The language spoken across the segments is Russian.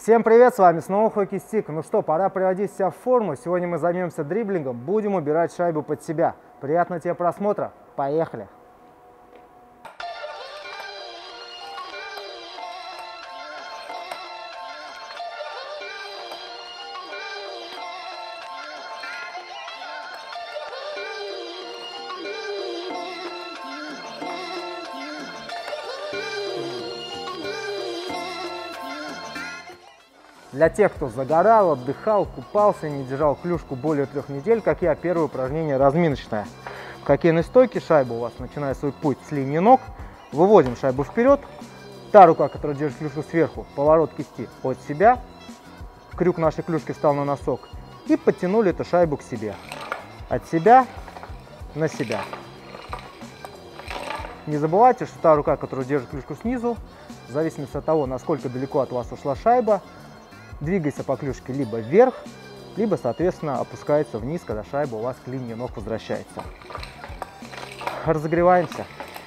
Всем привет, с вами снова Хоккей Стик. Ну что, пора приводить себя в форму. Сегодня мы займемся дриблингом, будем убирать шайбу под себя. Приятного тебе просмотра, поехали! Для тех, кто загорал, отдыхал, купался, не держал клюшку более 3 недель, как я, первое упражнение разминочное. В хоккейной стойке шайба у вас начинает свой путь с линии ног. Выводим шайбу вперед. Та рука, которая держит клюшку сверху, поворот кисти от себя. Крюк нашей клюшки встал на носок. И подтянули эту шайбу к себе. От себя на себя. Не забывайте, что та рука, которая держит клюшку снизу, в зависимости от того, насколько далеко от вас ушла шайба, двигается по клюшке либо вверх, либо, соответственно, опускается вниз, когда шайба у вас к линии ног возвращается. Разогреваемся.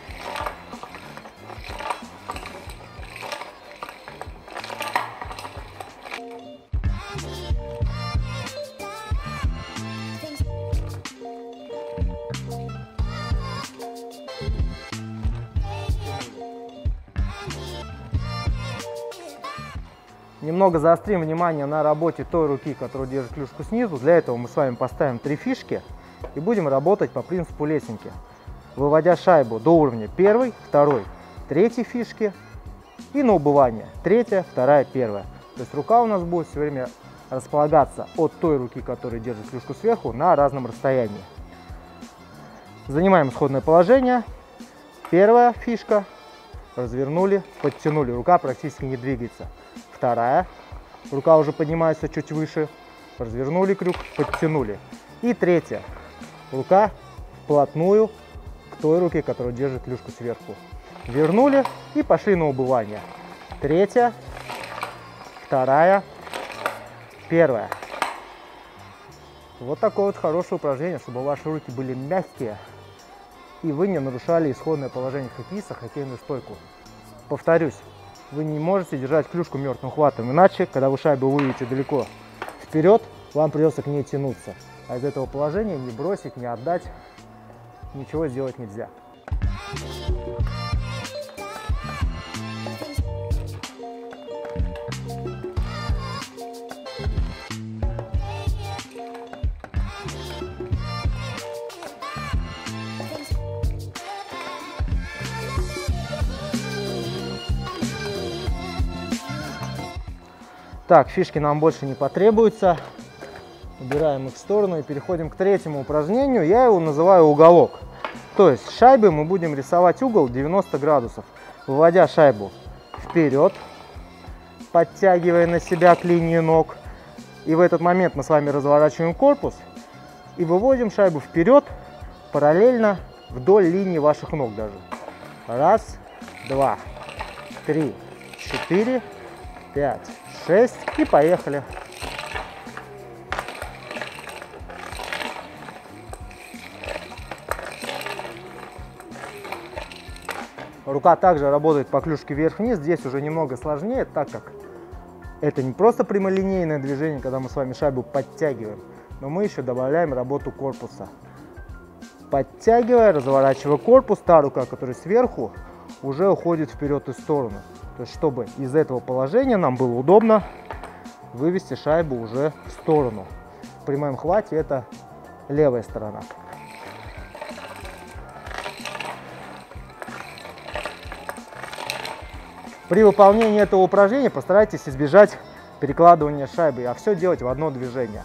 Немного заострим внимание на работе той руки, которая держит клюшку снизу. Для этого мы с вами поставим 3 фишки и будем работать по принципу лесенки. Выводя шайбу до уровня 1, 2, 3 фишки и на убывание 3, 2, 1. То есть рука у нас будет все время располагаться от той руки, которая держит клюшку сверху, на разном расстоянии. Занимаем исходное положение. Первая фишка. Развернули, подтянули. Рука практически не двигается. Вторая. Рука уже поднимается чуть выше. Развернули крюк, подтянули. И третья. Рука вплотную к той руке, которая держит клюшку сверху. Вернули и пошли на убывание. Третья. Вторая. Первая. Вот такое вот хорошее упражнение, чтобы ваши руки были мягкие и вы не нарушали исходное положение хоккеиста, хоккейную стойку. Повторюсь, вы не можете держать клюшку мертвым хватом, иначе, когда вы шайбу выведете далеко вперед, вам придется к ней тянуться. А из этого положения не бросить, не отдать, ничего сделать нельзя. Так, фишки нам больше не потребуются. Убираем их в сторону и переходим к третьему упражнению. Я его называю уголок. То есть шайбой мы будем рисовать угол 90 градусов. Выводя шайбу вперед, подтягивая на себя к линии ног. И в этот момент мы с вами разворачиваем корпус и выводим шайбу вперед, параллельно вдоль линии ваших ног даже. Раз, два, три, 4, 5, 6 и поехали. Рука также работает по клюшке вверх-вниз. Здесь уже немного сложнее, так как это не просто прямолинейное движение, когда мы с вами шайбу подтягиваем, но мы еще добавляем работу корпуса. Подтягивая, разворачивая корпус, та рука, которая сверху, уже уходит вперед и в сторону. То есть, чтобы из этого положения нам было удобно вывести шайбу уже в сторону. При моем хвате это левая сторона. При выполнении этого упражнения постарайтесь избежать перекладывания шайбы, а все делать в одно движение.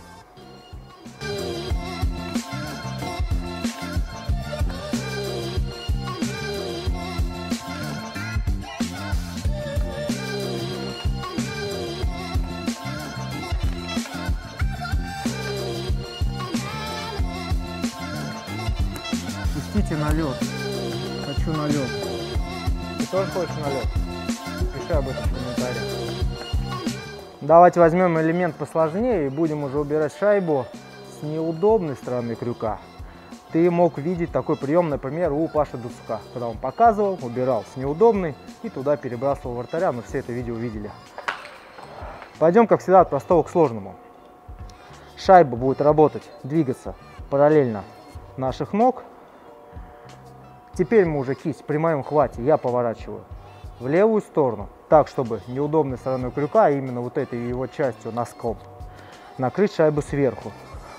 Пустите на лед. Хочу на лед. Ты тоже хочешь на лед? Пиши об этом в комментариях. Давайте возьмем элемент посложнее и будем уже убирать шайбу с неудобной стороны крюка. Ты мог видеть такой прием, например, у Паши Дуцука, когда он показывал, убирал с неудобной и туда перебрасывал вратаря, мы все это видео видели. Пойдем, как всегда, от простого к сложному. Шайба будет работать, двигаться параллельно наших ног. Теперь мы уже кисть при моем хвате я поворачиваю в левую сторону, так, чтобы неудобной стороной крюка, а именно вот этой его частью носком, накрыть шайбу сверху.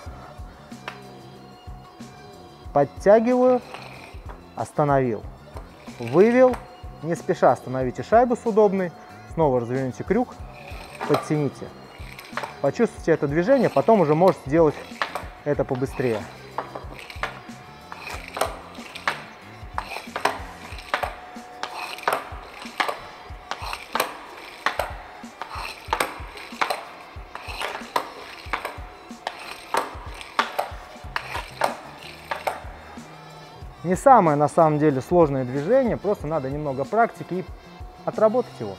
Подтягиваю, остановил, вывел, не спеша остановите шайбу с удобной, снова разверните крюк, подтяните. Почувствуйте это движение, потом уже можете делать это побыстрее. Не самое на самом деле сложное движение, просто надо немного практики и отработать его.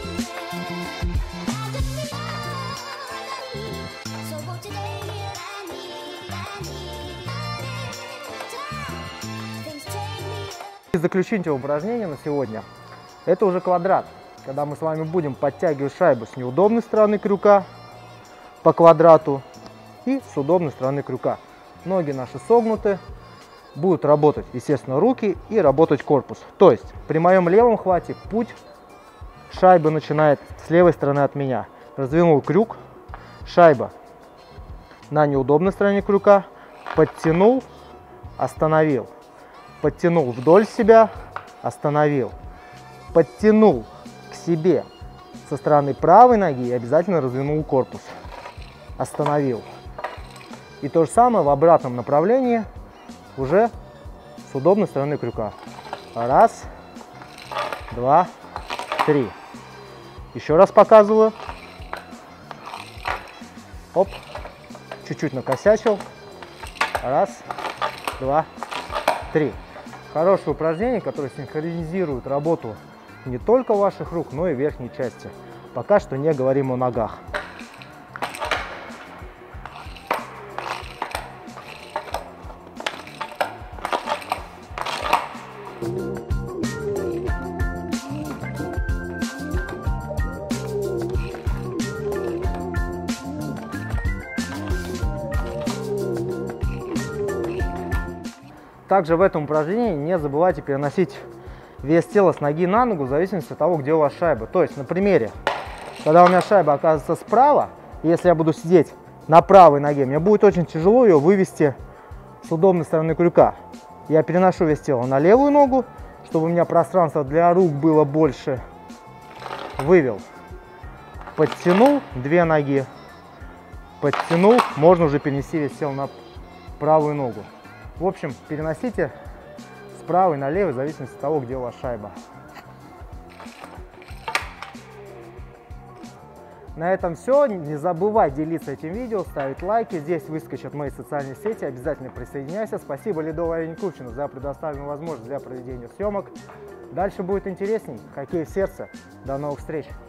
Заключительное упражнение на сегодня — это уже квадрат, когда мы с вами будем подтягивать шайбу с неудобной стороны крюка по квадрату и с удобной стороны крюка. Ноги наши согнуты. Будут работать, естественно, руки и работать корпус. То есть при моем левом хвате путь шайбы начинает с левой стороны от меня. Раздвинул крюк, шайба на неудобной стороне крюка, подтянул, остановил, подтянул вдоль себя, остановил, подтянул к себе со стороны правой ноги и обязательно раздвинул корпус, остановил. И то же самое в обратном направлении, уже с удобной стороны крюка. Раз, два, три. Еще раз показываю. Оп, чуть-чуть накосячил. Раз, два, три. Хорошее упражнение, которое синхронизирует работу не только ваших рук, но и верхней части. Пока что не говорим о ногах. Также в этом упражнении не забывайте переносить вес тела с ноги на ногу в зависимости от того, где у вас шайба. То есть на примере, когда у меня шайба оказывается справа, если я буду сидеть на правой ноге, мне будет очень тяжело ее вывести с удобной стороны крюка. Я переношу вес тела на левую ногу, чтобы у меня пространство для рук было больше. Вывел, подтянул две ноги, подтянул, можно уже перенести вес тела на правую ногу. В общем, переносите с правой на левой в зависимости от того, где у вас шайба. На этом все. Не забывай делиться этим видео, ставить лайки. Здесь выскочат мои социальные сети. Обязательно присоединяйся. Спасибо Ледовой Арене Купчино за предоставленную возможность для проведения съемок. Дальше будет интересней. Хоккей в сердце. До новых встреч!